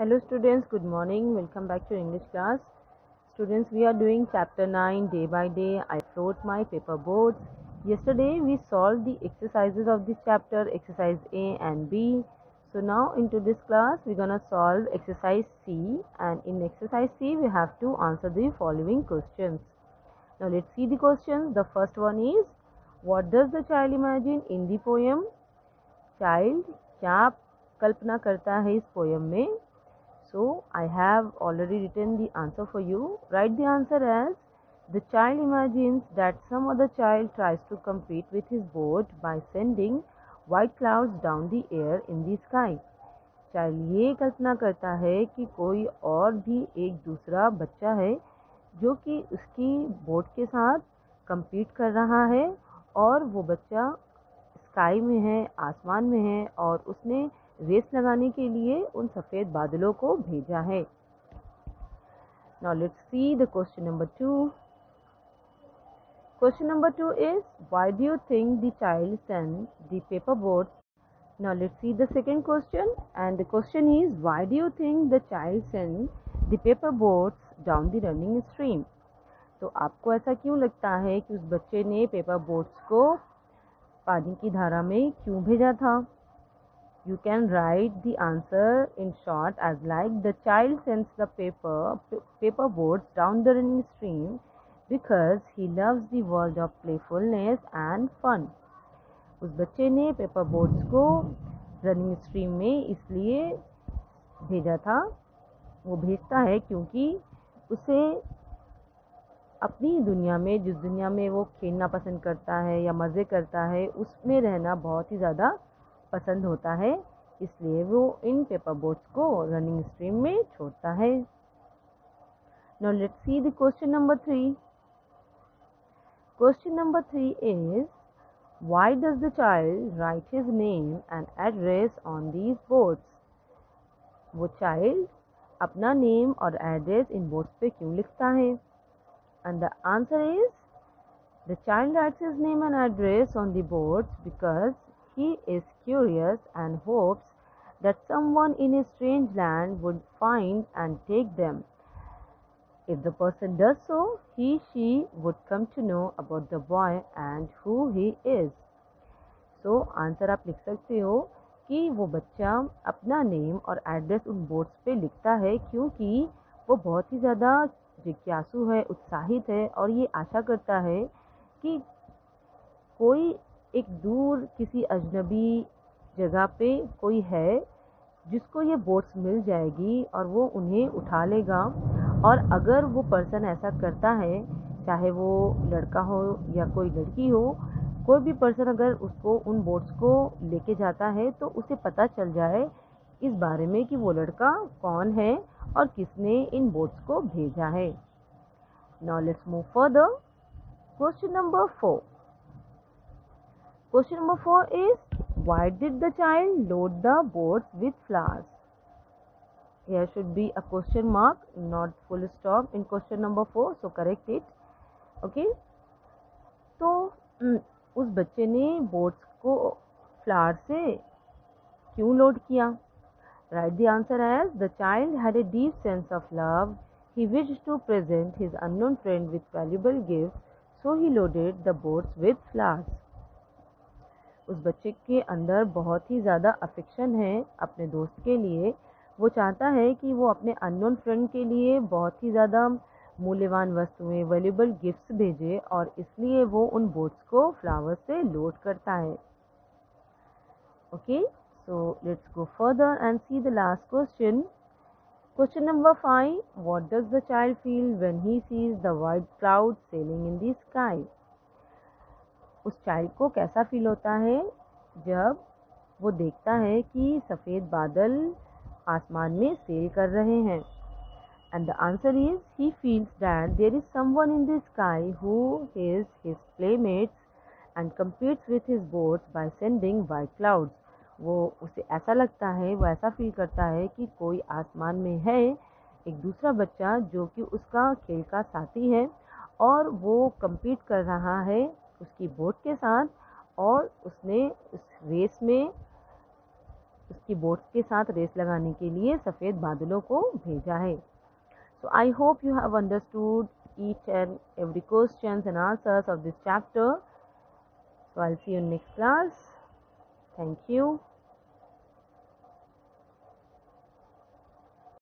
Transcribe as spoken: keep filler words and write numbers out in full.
Hello students, good morning. Welcome back to English class. Students, we are doing chapter nine day by day. I float my paper boats. Yesterday we solved the exercises of this chapter, exercise A and B. So now into this class we're gonna solve exercise C, and in exercise C we have to answer the following questions. Now let's see the questions. The first one is, what does the child imagine in the poem? Child क्या कल्पना करता है इस poem में? So I have already written the answer for you. Write the answer as, the child imagines that some other child tries to compete with his boat by sending white clouds down the air in the sky. Child ये कल्पना करता है कि कोई और भी एक दूसरा बच्चा है जो कि उसकी बोट के साथ compete कर रहा है, और वो बच्चा स्काई में है, आसमान में है, और उसने रेस लगाने के लिए उन सफ़ेद बादलों को भेजा है. Now let's see the question number two. Question number two is, why do you think the child sent the paper boats? Now let's see the second question, and the question is, why do you think the child sent the paper boats down the running stream? तो आपको ऐसा क्यों लगता है कि उस बच्चे ने पेपर बोट्स को पानी की धारा में क्यों भेजा था? You can write the answer in short as like, the child sends the paper paper boats down the running stream because he loves the world of playfulness and fun. उस बच्चे ने पेपर बोट्स को running stream में इसलिए भेजा था, वो भेजता है क्योंकि उसे अपनी दुनिया में, जिस दुनिया में वो खेलना पसंद करता है या मज़े करता है, उसमें रहना बहुत ही ज़्यादा पसंद होता है, इसलिए वो इन पेपर बोट्स को रनिंग स्ट्रीम में छोड़ता है. Now let's see the question number three. Question number three is, why does the child write his name and address on these boats? वो चाइल्ड अपना नेम और एड्रेस इन बोट्स पे क्यों लिखता है? And the answer is, the child writes his name and address on the boats because he is curious and hopes that someone in a strange land would find and take them. If the person does so, he she would come to know about the boy and who he is. So answer आप लिख सकते हो कि वो बच्चा अपना name और address उन बोर्ड्स पे लिखता है क्योंकि वो बहुत ही ज़्यादा जिज्ञासु है, उत्साहित है, और ये आशा करता है कि कोई एक दूर किसी अजनबी जगह पे कोई है जिसको ये बोट्स मिल जाएगी और वो उन्हें उठा लेगा. और अगर वो पर्सन ऐसा करता है, चाहे वो लड़का हो या कोई लड़की हो, कोई भी पर्सन अगर उसको उन बोट्स को लेके जाता है तो उसे पता चल जाए इस बारे में कि वो लड़का कौन है और किसने इन बोट्स को भेजा है. Now let's move further. Question number four. Question number four is, why did the child load the boats with flowers? Here should be a question mark, not full stop in question number four, so correct it. Okay. तो उस बच्चे ने boats को flower से क्यों load किया? Write the answer as, the child had a deep sense of love. He wished to present his unknown friend with valuable gifts, so he loaded the boats with flowers. उस बच्चे के अंदर बहुत ही ज़्यादा affection है अपने दोस्त के लिए. वो चाहता है कि वो अपने अननोन फ्रेंड के लिए बहुत ही ज़्यादा मूल्यवान वस्तुएं, वैल्यूबल गिफ्ट्स भेजे, और इसलिए वो उन बोट्स को फ्लावर्स से लोड करता है. Okay, so let's go further and see the last question. Question number five. What does the child feel when he sees the white clouds sailing in the sky? उस child को कैसा feel होता है जब वो देखता है कि सफ़ेद बादल आसमान में सेल कर रहे हैं? And the answer is, he feels that there is someone in the sky who is his playmates and competes with his boats by sending white clouds. वो उसे ऐसा लगता है, वो ऐसा फील करता है कि कोई आसमान में है, एक दूसरा बच्चा जो कि उसका खेल का साथी है, और वो compete कर रहा है उसकी बोट के साथ, और उसने उस रेस में उसकी बोट्स के साथ रेस लगाने के लिए सफ़ेद बादलों को भेजा है. So I hope you have understood each and every questions and answers of this chapter. So I'll see you in next class. Thank you.